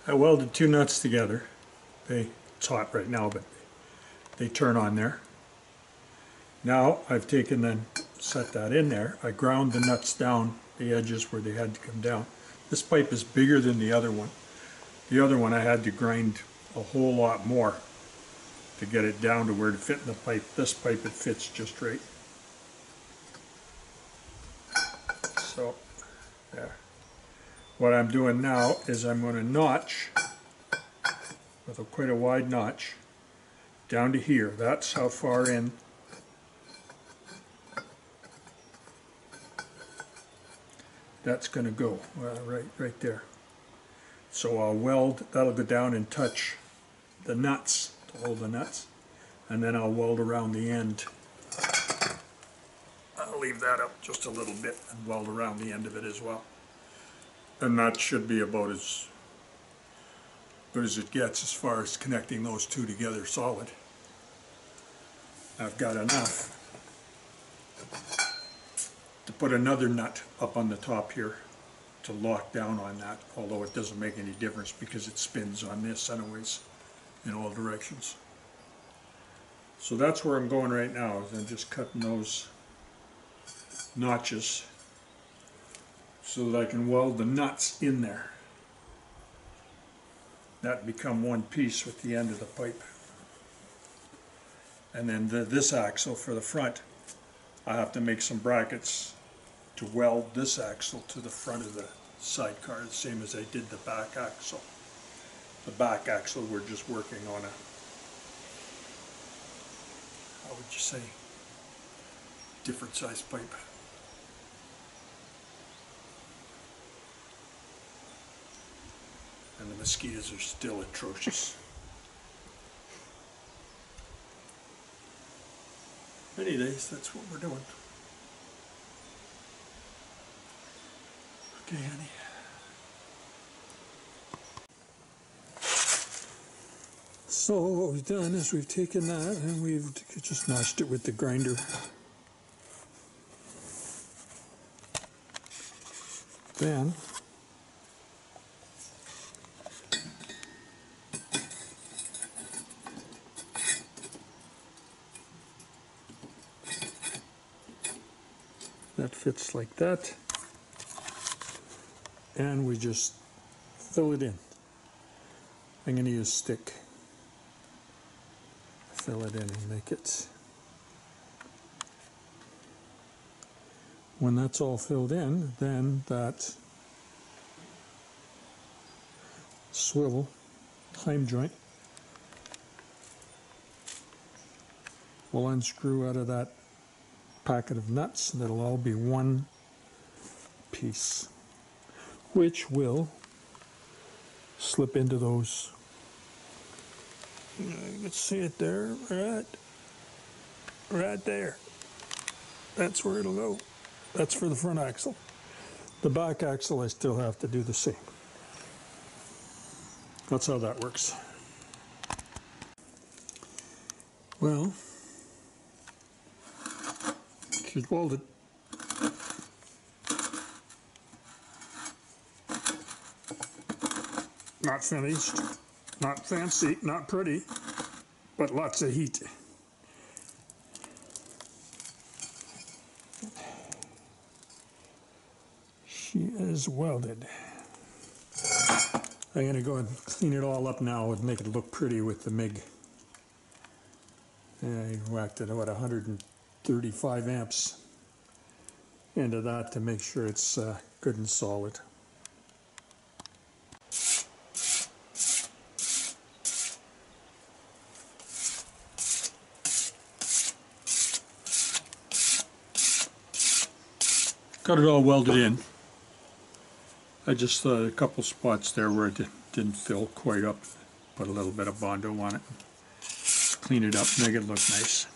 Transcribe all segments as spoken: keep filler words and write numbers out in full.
I welded two nuts together. They, it's hot right now, but they turn on there. Now I've taken and set that in there. I ground the nuts down, the edges where they had to come down. This pipe is bigger than the other one. The other one I had to grind a whole lot more to get it down to where to fit in the pipe. This pipe, it fits just right. So, there. What I'm doing now is I'm going to notch with a quite a wide notch down to here. That's how far in that's going to go, uh, right, right there. So I'll weld, that'll go down and touch the nuts, to hold the nuts, and then I'll weld around the end. I'll leave that up just a little bit and weld around the end of it as well. And that should be about as good as it gets as far as connecting those two together solid. I've got enough to put another nut up on the top here to lock down on that, although it doesn't make any difference because it spins on this anyways in all directions. So that's where I'm going right now, is I'm just cutting those notches so that I can weld the nuts in there. That become one piece with the end of the pipe. And then the, this axle for the front, I have to make some brackets to weld this axle to the front of the sidecar, the same as I did the back axle. The back axle we're just working on a, how would you say, different size pipe. And the mosquitoes are still atrocious. Anyways, that's what we're doing. Okay, honey. So what we've done is we've taken that and we've just notched it with the grinder. Then that fits like that, and we just fill it in. I'm going to use stick. Fill it in and make it. When that's all filled in, then that swivel heim joint will unscrew out of that packet of nuts, and it'll all be one piece, which will slip into those. You can see it there, right, right there. That's where it'll go. That's for the front axle. The back axle, I still have to do the same. That's how that works. Well, she's welded. Not finished, not fancy, not pretty, but lots of heat. She is welded. I'm going to go and clean it all up now and make it look pretty with the M I G. And I whacked it about one hundred thirty-five amps into that to make sure it's uh, good and solid. Got it all welded in. I just thought a couple spots there where it didn't fill quite up. Put a little bit of Bondo on it. Clean it up, make it look nice.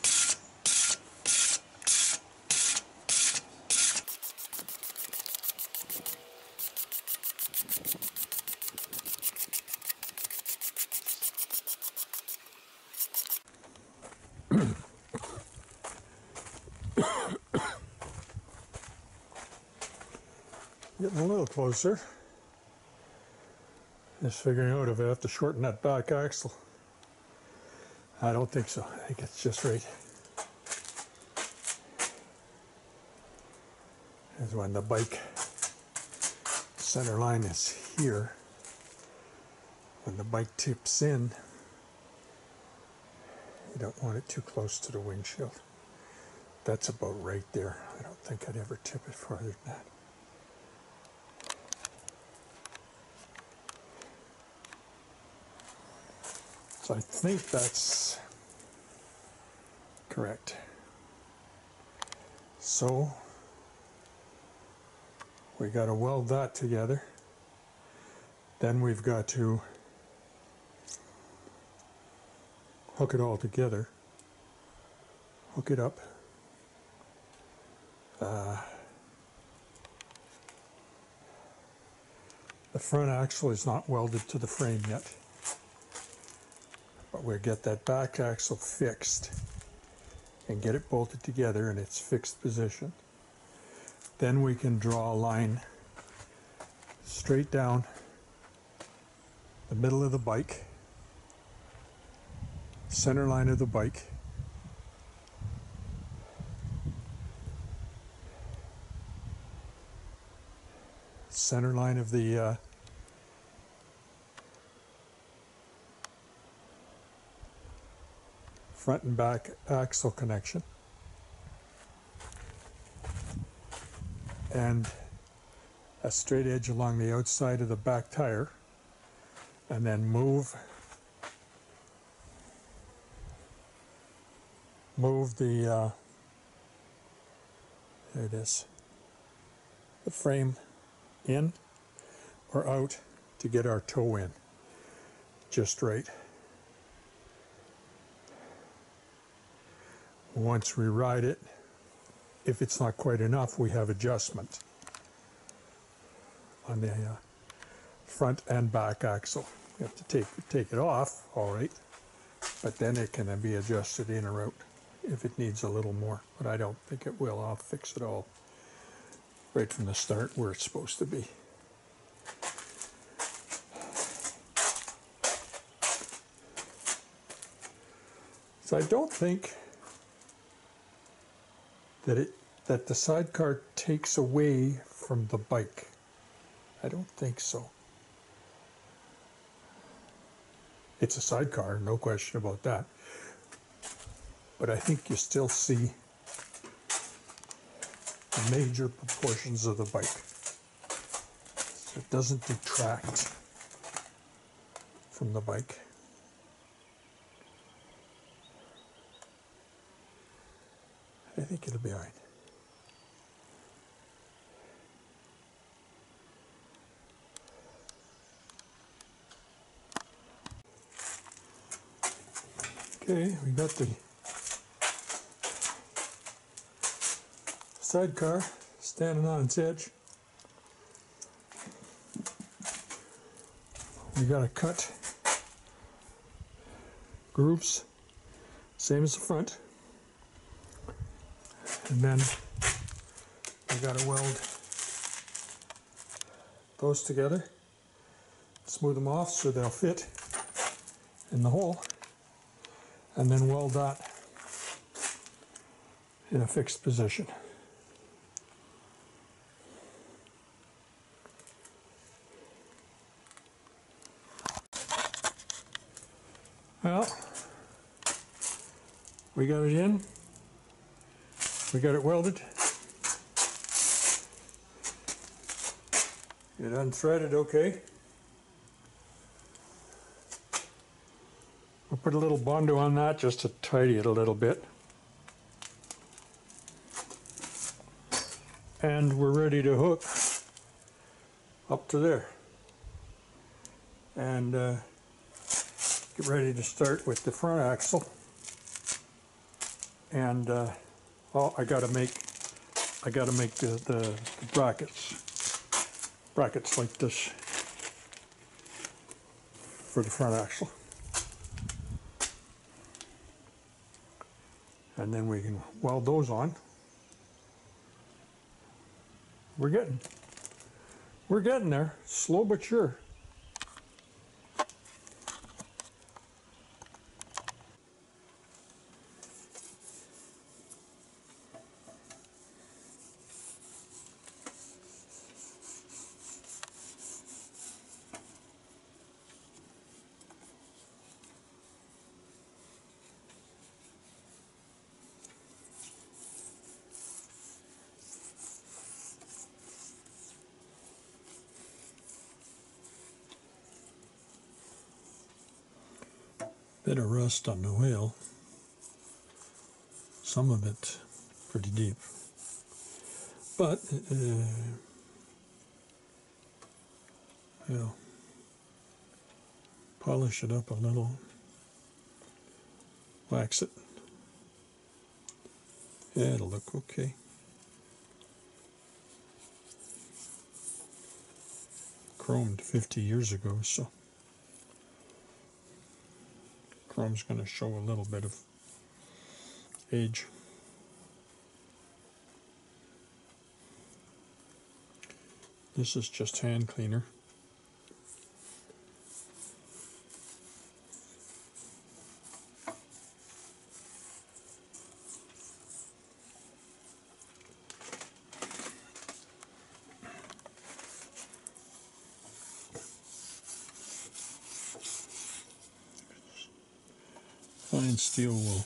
Getting a little closer. Just figuring out if I have to shorten that back axle. I don't think so. I think it's just right. As when the bike center line is here, when the bike tips in, you don't want it too close to the windshield. That's about right there. I don't think I'd ever tip it farther than that. So I think that's correct. So we got to weld that together. Then we've got to hook it all together. Hook it up. Uh, the front axle is not welded to the frame yet. But we'll get that back axle fixed and get it bolted together in its fixed position. Then we can draw a line straight down the middle of the bike, center line of the bike, center line of the uh, front and back axle connection, and a straight edge along the outside of the back tire, and then move move the uh, there it is, the frame in or out to get our toe in just right. Once we ride it, if it's not quite enough, we have adjustment on the uh, front and back axle. We have to take, take it off, all right, but then it can be adjusted in or out if it needs a little more, but I don't think it will. I'll fix it all right from the start where it's supposed to be. So I don't think that it that the sidecar takes away from the bike. I don't think so. It's a sidecar, no question about that. But I think you still see the major proportions of the bike. So it doesn't detract from the bike. I think it'll be all right. Okay, we got the sidecar standing on its edge. We got to cut grooves, same as the front. And then we got to weld those together, smooth them off so they'll fit in the hole, and then weld that in a fixed position. Well, we got it in. We got it welded. It unthreaded okay. We'll put a little Bondo on that just to tidy it a little bit. And we're ready to hook up to there. And uh, get ready to start with the front axle. And uh, oh, I gotta make, I gotta make the, the, the brackets, brackets like this for the front axle. And then we can weld those on. We're getting, we're getting there, slow but sure. Bit of rust on the wheel. Some of it pretty deep. But, uh, yeah, polish it up a little, wax it. Yeah, it'll look okay. Chromed fifty years ago, so chrome's going to show a little bit of age. This is just hand cleaner. Fine steel will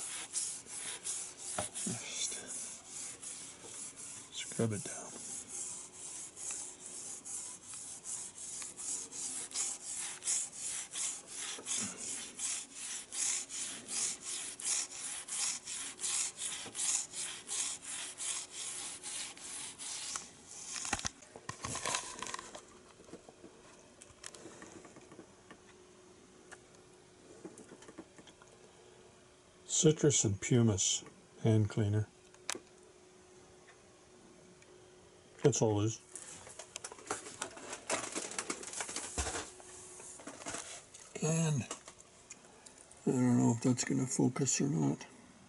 just scrub it down. Citrus and pumice hand cleaner. That's all it is. And I don't know if that's going to focus or not.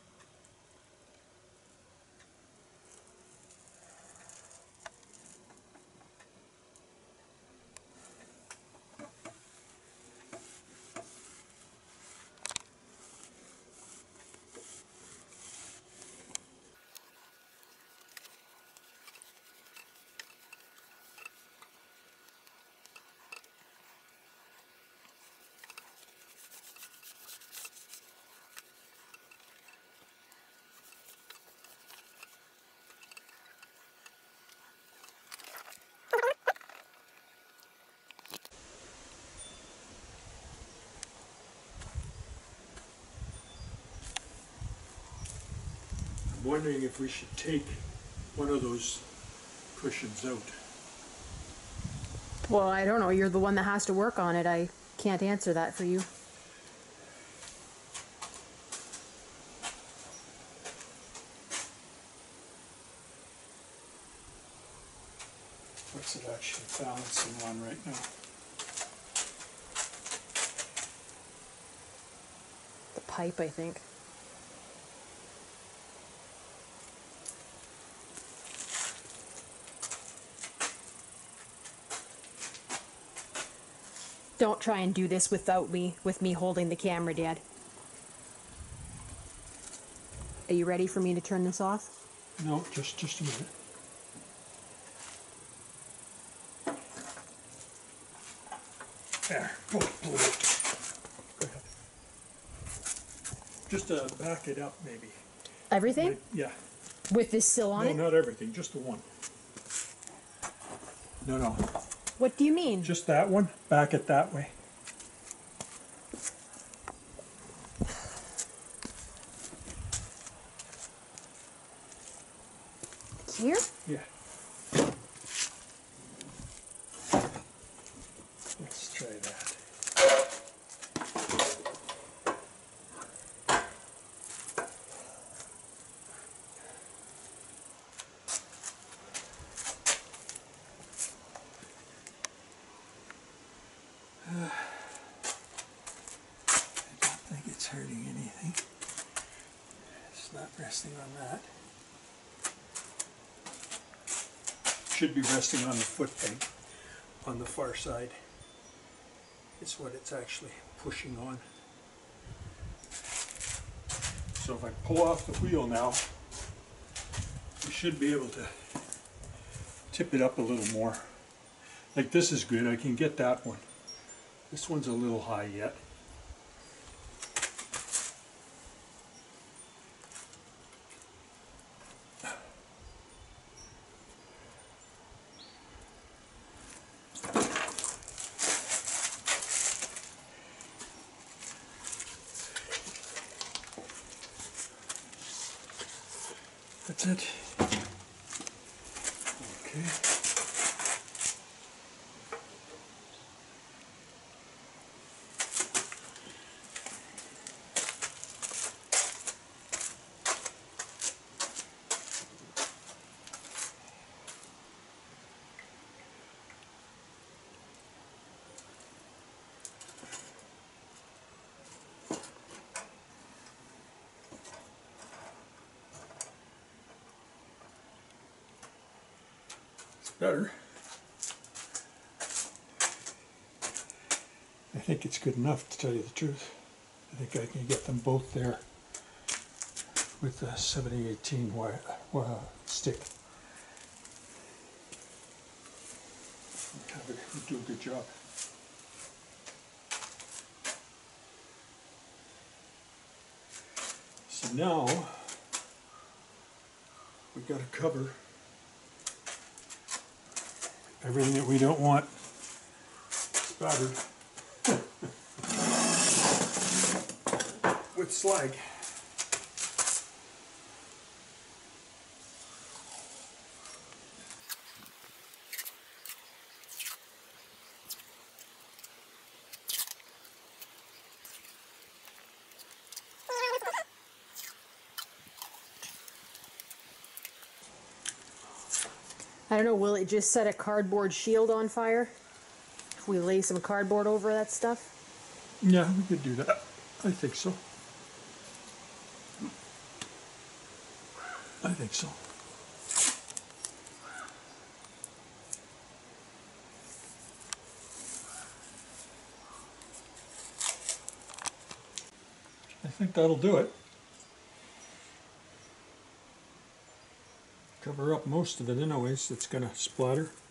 I'm wondering if we should take one of those cushions out. Well, I don't know. You're the one that has to work on it. I can't answer that for you. What's it actually balancing on right now? The pipe, I think. Don't try and do this without me, with me holding the camera, Dad. Are you ready for me to turn this off? No, just, just a minute. There, pull it, pull it. Go ahead. Just uh, back it up, maybe. Everything? Like, yeah. With this still on No, it? not everything, just the one. No, no. What do you mean? Just that one. Back it that way. Here? Yeah. Let's try that. I don't think it's hurting anything. It's not resting on that. Should be resting on the foot peg on the far side. It's what it's actually pushing on. So if I pull off the wheel now, we should be able to tip it up a little more. Like this is good, I can get that one. This one's a little high yet. That's it. Okay. Better. I think it's good enough, to tell you the truth. I think I can get them both there with the seventy eighteen wire, uh, stick. We do a good job. So now we've got to cover everything that we don't want spattered with slag. I don't know, will it just set a cardboard shield on fire? If we lay some cardboard over that stuff? Yeah, we could do that. I think so. I think so. I think that'll do it. Cover up most of it anyways, it's going to splatter.